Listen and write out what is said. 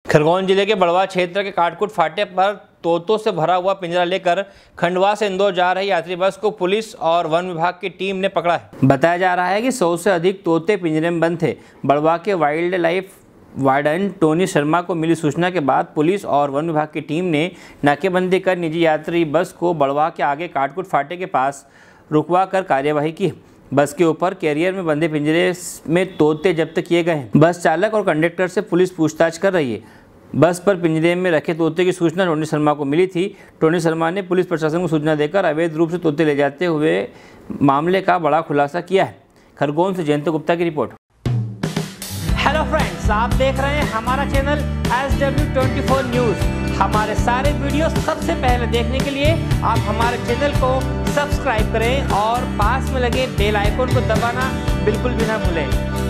खरगोन जिले के बड़वा क्षेत्र के काटकुट फाटे पर तोतों से भरा हुआ पिंजरा लेकर खंडवा से इंदौर जा रही यात्री बस को पुलिस और वन विभाग की टीम ने पकड़ा है। बताया जा रहा है कि 100 से अधिक तोते पिंजरे में बंद थे। बड़वा के wildlife warden Tony Sharma को मिली सूचना के बाद पुलिस और वन विभाग की टीम ने नाकेबंदी कर निजी यात्री बस को बड़वा के आगे काटकुट फाटे के पास रुकवा कर कार्यवाही की। बस के ऊपर कैरियर में बंधे पिंजरे में तोते जब्त किए गए हैं। बस चालक और कंडक्टर से पुलिस पूछताछ कर रही है। बस पर पिंजरे में रखे तोते की सूचना टोनी शर्मा को मिली थी। टोनी शर्मा ने पुलिस प्रशासन को सूचना देकर अवैध रूप से तोते ले जाते हुए मामले का बड़ा खुलासा किया है। खरगोन से जयंत गुप्ता की रिपोर्ट। हेलो फ्रेंड्स, आप देख रहे हैं हमारा चैनल SW24 न्यूज़। हमारे सारे वीडियो सबसे पहले देखने के लिए आप हमारे चैनल को सब्सक्राइब करें और पास में लगे बेल आइकन को दबाना बिल्कुल भी ना भूलें।